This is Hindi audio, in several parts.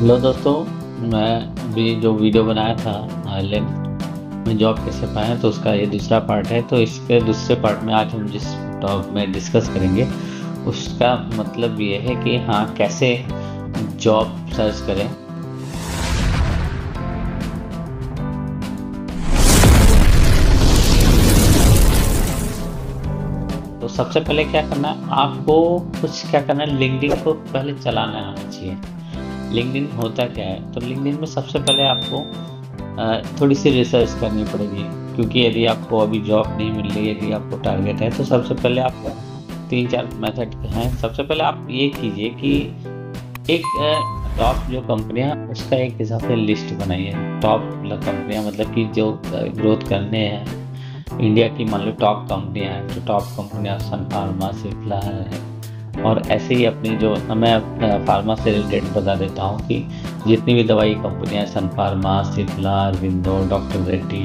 हेलो दोस्तों। मैं अभी जो वीडियो बनाया था आयरलैंड में जॉब कैसे पाएं, तो उसका ये दूसरा पार्ट है। तो इसके दूसरे पार्ट में आज हम जिस टॉप में डिस्कस करेंगे उसका मतलब ये है कि हाँ, कैसे जॉब सर्च करें। तो सबसे पहले क्या करना है, आपको कुछ क्या करना है, लिंक्डइन को पहले चलाना आना चाहिए। लिंक्डइन होता क्या है, तो लिंक्डइन में सबसे पहले आपको थोड़ी सी रिसर्च करनी पड़ेगी, क्योंकि यदि आपको अभी जॉब नहीं मिल रही है, यदि आपको टारगेट है, तो सबसे पहले आपको 3-4 मेथड हैं। सबसे पहले आप ये कीजिए कि एक टॉप जो कंपनियां उसका एक हिसाब से लिस्ट बनाइए। टॉप कंपनियां मतलब कि जो ग्रोथ करने हैं इंडिया की, मान लो टॉप कंपनियां हैं, तो टॉप कंपनियां सन फार्मा, सिप्ला है। और ऐसे ही अपनी जो मैं फार्मा से रिलेटेड बता देता हूँ कि जितनी भी दवाई कंपनियां, Sun pharma, Cipla, Aurobindo, doctor Reddy,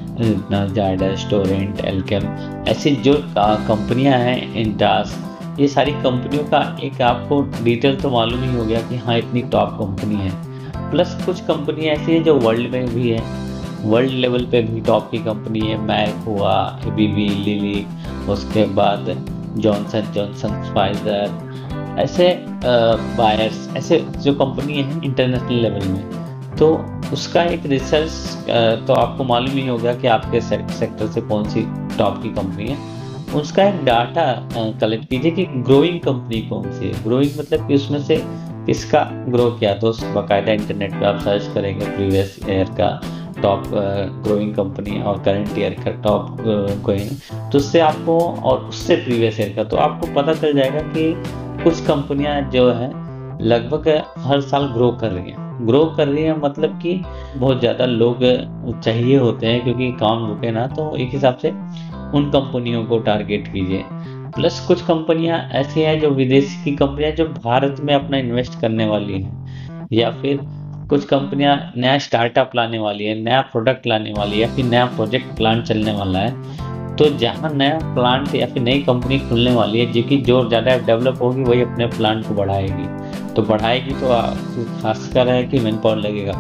Zydus, Torrent, Alkem, ऐसी जो कंपनियां हैं, इंडास, ये सारी कंपनियों का एक आपको डिटेल तो मालूम ही हो गया कि हाँ इतनी टॉप कंपनी है। प्लस कुछ कंपनियां ऐसी हैं जो वर्ल्ड में भी है, वर्ल्ड लेवल पे भी टॉप की कंपनी है। मैक हुआ, एबीबी, लिली, उसके बाद जॉनसन जॉनसन, फाइजर, ऐसे बायर्स, ऐसे जो कंपनी हैं इंटरनेशनल लेवल में। तो उसका एक रिसर्च तो आपको मालूम ही होगा कि आपके सेक्टर से कौन सी टॉप की कंपनी है। उसका एक डाटा कलेक्ट कीजिए कि ग्रोइंग कंपनी कौन सी है। ग्रोइंग मतलब कि उसमें से किसका ग्रो किया, तो बाकायदा इंटरनेट पे आप सर्च करेंगे प्रीवियस ईयर का टॉप ग्रोइंग कंपनी और करंट ईयर का टॉप ग्रोइंग, तो उससे आपको, और उससे प्रीवियस ईयर का, तो आपको पता चल जाएगा कि कुछ कंपनियां जो है लगभग हर साल ग्रो कर रही हैं। ग्रो कर रही है मतलब कि बहुत ज़्यादा लोग चाहिए होते हैं, क्योंकि काम रुके ना, तो एक हिसाब से उन कंपनियों को टारगेट कीजिए। प्लस कुछ कंपनियां ऐसी हैं जो विदेशी की कंपनियां जो भारत में अपना इन्वेस्ट करने वाली हैं, या फिर कुछ कंपनियां नया स्टार्टअप लाने वाली है, नया प्रोडक्ट लाने वाली है, या फिर नया प्रोजेक्ट प्लान चलने वाला है। तो जहां नया प्लांट या फिर नई कंपनी खुलने वाली है, जो ज़्यादा डेवलप होगी वही अपने प्लांट को बढ़ाएगी। तो बढ़ाएगी तो खासकर है कि मैन पावर लगेगा।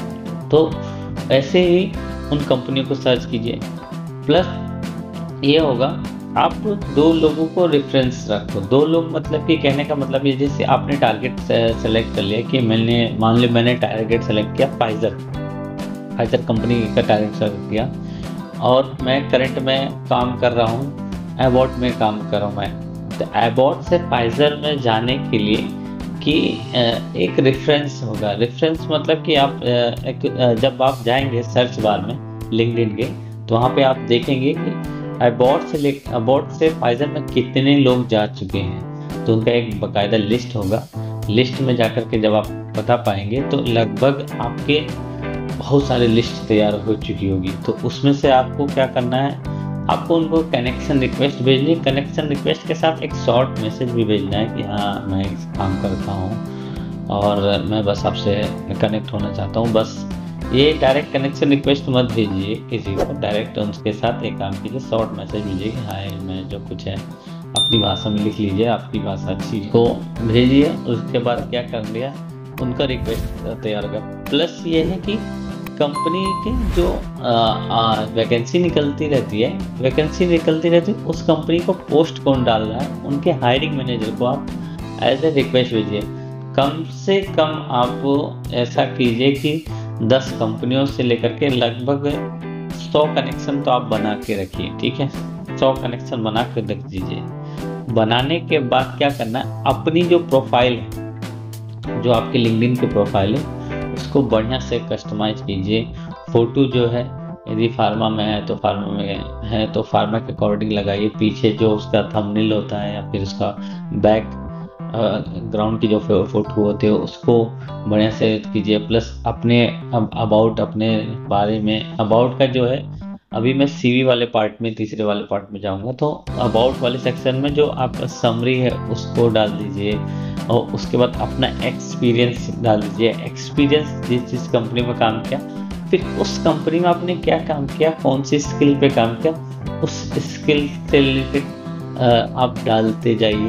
तो ऐसे ही उन कंपनियों को सर्च कीजिए। प्लस ये होगा, आप 2 लोगों को रेफरेंस रखो। 2 लोग मतलब कि कहने का मतलब ये, जैसे आपने टारगेट सेलेक्ट कर लिया कि मान लिया मैंने टारगेट सेलेक्ट किया फाइजर कंपनी का टारगेट सेलेक्ट किया, और मैं करंट में काम कर रहा हूँ, एबॉट में काम कर रहा हूँ मैं। तो एबॉट से फाइजर में जाने के लिए कि एक रेफरेंस होगा। रेफरेंस मतलब कि आप जब आप जाएंगे सर्च बार में लिंक्डइन के, तो वहाँ पे आप देखेंगे कि अबॉट से फाइजर में कितने लोग जा चुके हैं, तो उनका एक बाकायदा लिस्ट होगा। लिस्ट में जाकर के जब आप बता पाएंगे तो लगभग आपके बहुत सारे लिस्ट तैयार हो चुकी होगी। तो उसमें से आपको क्या करना है, आपको उनको कनेक्शन रिक्वेस्ट भेजनी है। कनेक्शन रिक्वेस्ट के साथ एक शॉर्ट मैसेज भी भेजना है कि हाँ मैं काम करता हूँ और मैं बस आपसे कनेक्ट होना चाहता हूँ। बस ये डायरेक्ट कनेक्शन रिक्वेस्ट मत भेजिए किसी को, डायरेक्ट उनके साथ एक काम कीजिए, शॉर्ट मैसेज भेजिए कि हाय मैं जो कुछ है अपनी भाषा में लिख लीजिए, आपकी भाषा अच्छी को भेजिए। उसके बाद क्या कर लिया, उनका रिक्वेस्ट तैयार होगा। प्लस ये है कि कंपनी की जो वैकेंसी निकलती रहती है, उस कंपनी को पोस्ट कौन डाल रहा है, उनके हायरिंग मैनेजर को आप एज ए रिक्वेस्ट भेजिए। कम से कम आप ऐसा कीजिए कि 10 कंपनियों से लेकर के लगभग 100 कनेक्शन तो आप बना के रखिए, ठीक है। 100 कनेक्शन बना के रख दीजिए। बनाने के बाद क्या करना है, अपनी जो प्रोफाइल है, जो आपकी लिंक्डइन की प्रोफाइल है, उसको बढ़िया से कस्टमाइज कीजिए। फोटो जो है, यदि फार्मा में है तो फार्मा के अकॉर्डिंग लगाइए। पीछे जो उसका थंबनेल होता है या फिर उसका बैक ग्राउंड की जो फोटो होते हैं उसको बढ़िया से कीजिए। प्लस अपने अबाउट, अपने बारे में, अबाउट का जो है, अभी मैं सीवी वाले पार्ट में, तीसरे वाले पार्ट में जाऊंगा, तो अबाउट वाले सेक्शन में जो आपका समरी है उसको डाल दीजिए, और उसके बाद अपना एक्सपीरियंस डाल दीजिए। एक्सपीरियंस जिस कंपनी में काम किया, फिर उस कंपनी में आपने क्या काम किया, कौन सी स्किल पे काम किया, उस स्किल से रिलेटेड आप डालते जाइए।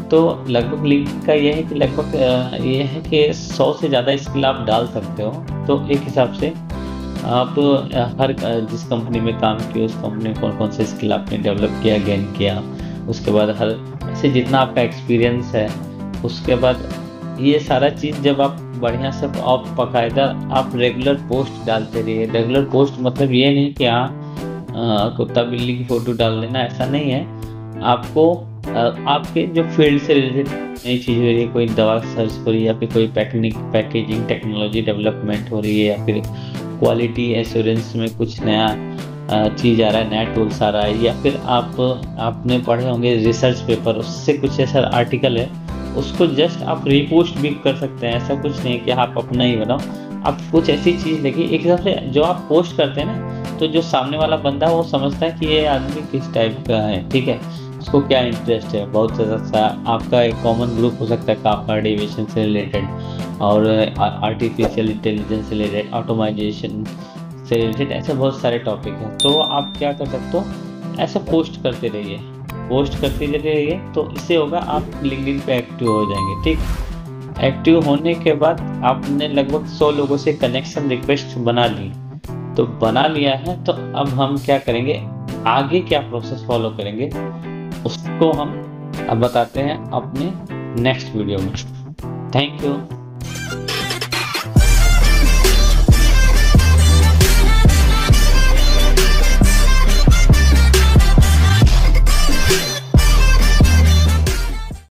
तो लगभग लिंक्डइन का ये है कि लगभग ये है कि 100 से ज़्यादा स्किल आप डाल सकते हो। तो एक हिसाब से आप हर जिस कंपनी में काम किए उस कंपनी में कौन कौन से स्किल आपने डेवलप किया, गेन किया, उसके बाद हर ऐसे जितना आपका एक्सपीरियंस है, उसके बाद ये सारा चीज़ जब आप बढ़िया से आप बाकायदा आप रेगुलर पोस्ट डालते रहिए। रेगुलर पोस्ट मतलब ये नहीं कि हाँ कुत्ता बिल्ली की फ़ोटो डाल देना, ऐसा नहीं है। आपको आपके जो फील्ड से रिलेटेड नई चीज़ हो रही है, कोई दवा सर्च हो रही है या फिर कोई पैकेजिंग टेक्नोलॉजी डेवलपमेंट हो रही है या फिर क्वालिटी एश्योरेंस में कुछ नया चीज़ आ रहा है, नया टूल्स आ रहा है, या फिर आपने पढ़े होंगे रिसर्च पेपर, उससे कुछ ऐसा आर्टिकल है, उसको जस्ट आप रीपोस्ट भी कर सकते हैं। ऐसा कुछ नहीं कि आप अपना ही बनाओ, आप कुछ ऐसी चीज़ देखिए। एक हिसाब से जो आप पोस्ट करते हैं ना, तो जो सामने वाला बंदा वो समझता है कि ये आदमी किस टाइप का है, ठीक है, उसको क्या इंटरेस्ट है। बहुत सा आपका एक कॉमन ग्रुप हो सकता है कॉपर एविएशन से रिलेटेड और आर्टिफिशियल इंटेलिजेंस से रिलेटेड, ऑटोमाइजेशन से रिलेटेड, ऐसे बहुत सारे टॉपिक हैं। तो आप क्या कर सकते हो, ऐसे पोस्ट करते रहिए, पोस्ट करते रहिए, तो इससे होगा आप लिंक्डइन पे एक्टिव हो जाएंगे। ठीक, एक्टिव होने के बाद आपने लगभग 100 लोगों से कनेक्शन रिक्वेस्ट बना ली, तो बना लिया है, तो अब हम क्या करेंगे, आगे क्या प्रोसेस फॉलो करेंगे उसको हम अब बताते हैं अपने नेक्स्ट वीडियो में। Thank you.